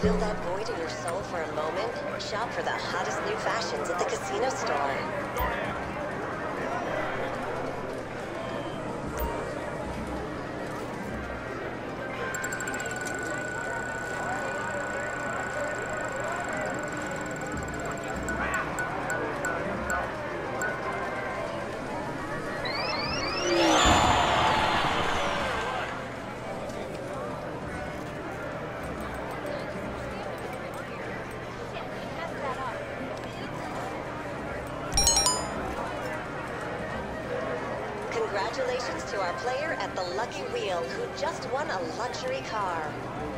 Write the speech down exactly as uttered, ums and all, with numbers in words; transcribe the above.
fill that void in your soul for a moment? Shop for the hottest new fashions at the casino store. Congratulations to our player at the Lucky Wheel who just won a luxury car.